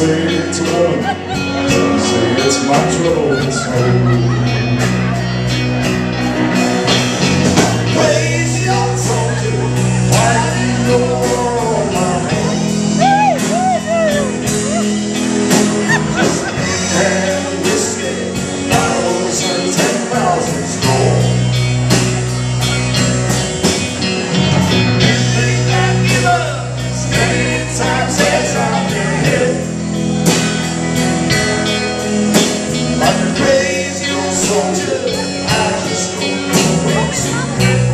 say it's a woman, some say it's my troubled soul. Crazy old soldier, why do you go on my hand? And whiskey, bottles and 10,000 strong. You think I'd give up as many times as I've been hit? Like a crazy old soldier, I just don't know where to.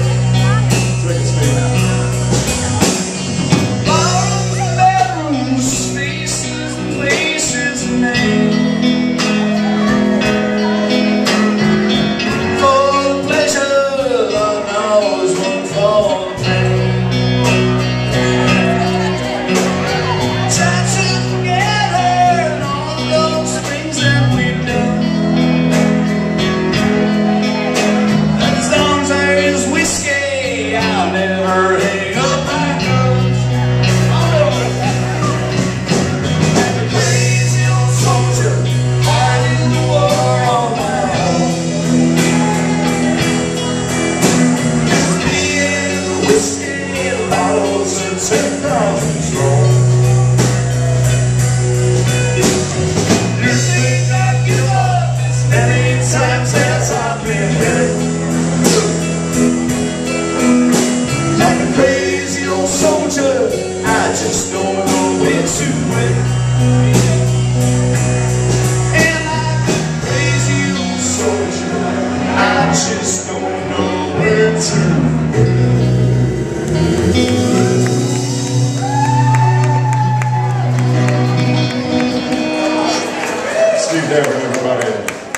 Times as I've been hit, like a crazy old soldier, I just don't know where to quit. And like a crazy old soldier, I just don't know where to quit. Steve Davern, everybody.